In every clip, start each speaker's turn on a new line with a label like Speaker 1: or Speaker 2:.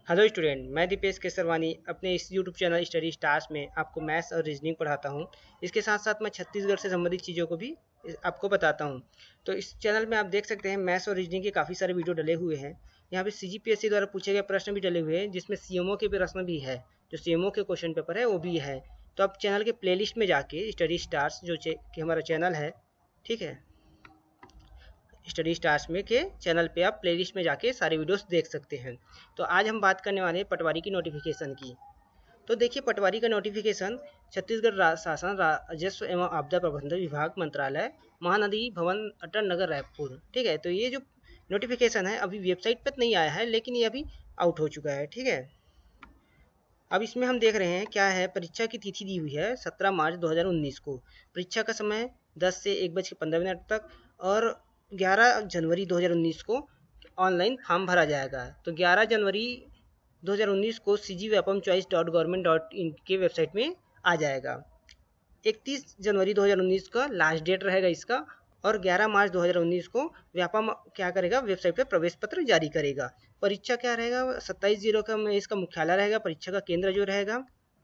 Speaker 1: Hello student, मैं दीपेश केसरवानी अपने इस यूट्यूब चैनल स्टडी स्टार्स में आपको मैथ्स और रीजनिंग पढ़ाता हूं। इसके साथ साथ मैं छत्तीसगढ़ से संबंधित चीज़ों को भी आपको बताता हूं। तो इस चैनल में आप देख सकते हैं मैथ्स और रीजनिंग के काफ़ी सारे वीडियो डले हुए हैं। यहाँ पे CGPSC द्वारा पूछे गए प्रश्न भी डले हुए हैं, जिसमें CMO के प्रश्न भी है। जो CMO के क्वेश्चन पेपर है वो भी है। तो आप चैनल के प्ले में जाके स्टडी स्टार्स जो कि हमारा चैनल है, ठीक है, स्टडी स्टार्स में के चैनल पे आप प्लेलिस्ट में जाके सारे वीडियोस देख सकते हैं। तो आज हम बात करने वाले हैं पटवारी की नोटिफिकेशन की। तो देखिए, पटवारी का नोटिफिकेशन छत्तीसगढ़ शासन राजस्व एवं आपदा प्रबंधन विभाग मंत्रालय महानदी भवन अटल नगर रायपुर, ठीक है। तो ये जो नोटिफिकेशन है अभी वेबसाइट पर नहीं आया है, लेकिन ये अभी आउट हो चुका है, ठीक है। अब इसमें हम देख रहे हैं क्या है। परीक्षा की तिथि दी हुई है 17 मार्च 2019 को। परीक्षा का समय 10 से 1:15 तक और 11 जनवरी 2019 को ऑनलाइन फॉर्म भरा जाएगा। तो 11 जनवरी 2019 को cgvapamchoice.government.in के वेबसाइट में आ जाएगा। 31 जनवरी 2019 का लास्ट डेट रहेगा इसका, और 11 मार्च 2019 को व्यापम क्या करेगा, वेबसाइट पे प्रवेश पत्र जारी करेगा। परीक्षा क्या रहेगा, 27 जिलों का में इसका मुख्यालय रहेगा, परीक्षा का केंद्र जो रहेगा।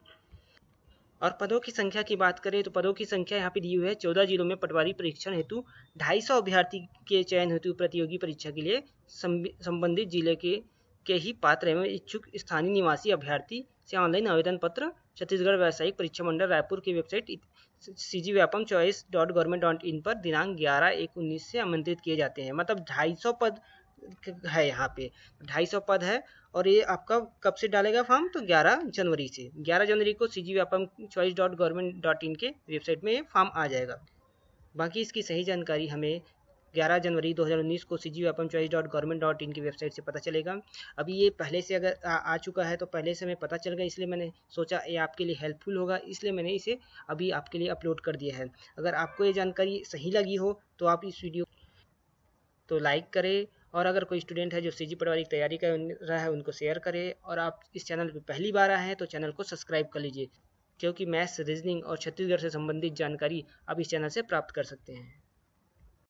Speaker 1: और पदों की संख्या की बात करें तो पदों की संख्या यहाँ पे दी हुई है। 14 जिलों में पटवारी परीक्षण हेतु 250 अभ्यर्थी के चयन हेतु प्रतियोगी परीक्षा के लिए संबंधित जिले के ही पात्र एवं इच्छुक स्थानीय निवासी अभ्यर्थी से ऑनलाइन आवेदन पत्र छत्तीसगढ़ व्यावसायिक परीक्षा मंडल रायपुर की वेबसाइट cgvapamchoice.government.in पर दिनांक 11/1/19 से आमंत्रित किए जाते हैं। मतलब 250 पद है यहाँ पे, 250 पद है। और ये आपका कब से डालेगा फॉर्म, तो 11 जनवरी से। 11 जनवरी को cgvapamchoice.government.in के वेबसाइट में फॉर्म आ जाएगा। बाकी इसकी सही जानकारी हमें 11 जनवरी 2019 को cgvapamchoice.government.in की वेबसाइट से पता चलेगा। अभी ये पहले से अगर आ चुका है तो पहले से हमें पता चल गया, इसलिए मैंने सोचा ये आपके लिए हेल्पफुल होगा, इसलिए मैंने इसे अभी आपके लिए अपलोड कर दिया है। अगर आपको ये जानकारी सही लगी हो तो आप इस वीडियो तो लाइक करें, और अगर कोई स्टूडेंट है जो CG पटवारी की तैयारी कर रहा है उनको शेयर करें, और आप इस चैनल पर पहली बार आए हैं तो चैनल को सब्सक्राइब कर लीजिए, क्योंकि मैथ्स, रीजनिंग और छत्तीसगढ़ से संबंधित जानकारी आप इस चैनल से प्राप्त कर सकते हैं।